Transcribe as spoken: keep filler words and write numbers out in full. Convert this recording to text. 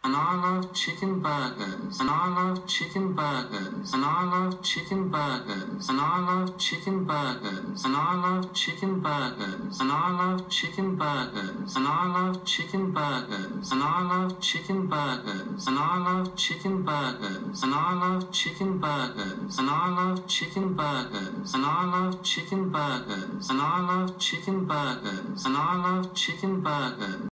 and I love chicken burgers, and I love chicken burgers, and I love chicken burgers, and I love chicken burgers, and I love chicken burgers, and I love chicken burgers, and I love chicken burgers, and I love chicken burgers, and I love chicken burgers, and I love chicken burgers, and I love chicken burgers, and I love chicken burgers, and I love chicken burgers, and I love chicken burgers.